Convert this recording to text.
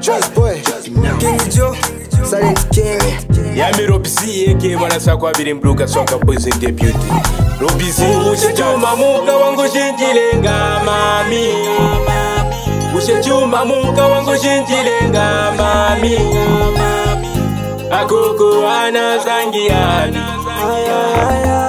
Just boy, King Joe, Silent King. Yami Robisi eke wana sakwa bilimbruka soka boys in the beauty. Robisi ushechuma muka wangu shinjilenga mami. Ushechuma muka wangu shinjilenga mami. Akoko ana zangiani.